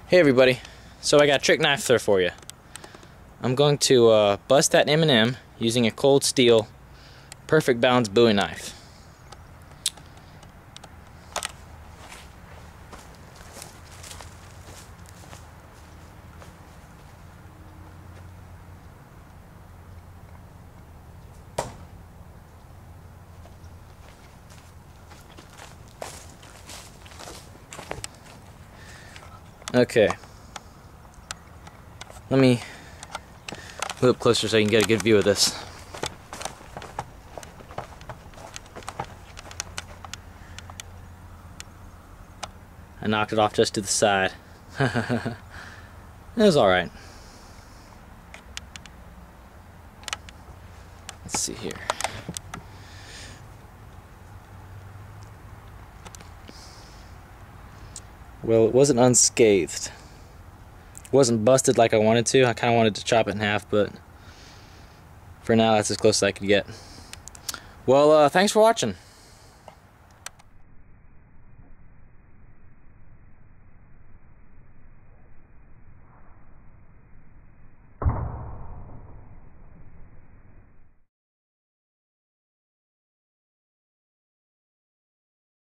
Hey everybody, so I got a trick knife there for you. I'm going to bust that M&M using a cold steel perfect balance Bowie knife. Okay, let me move up closer so you can get a good view of this. I knocked it off just to the side. It was alright. Let's see here. Well, it wasn't unscathed. It wasn't busted like I wanted to. I kind of wanted to chop it in half, but for now that's as close as I could get. Well, thanks for watching.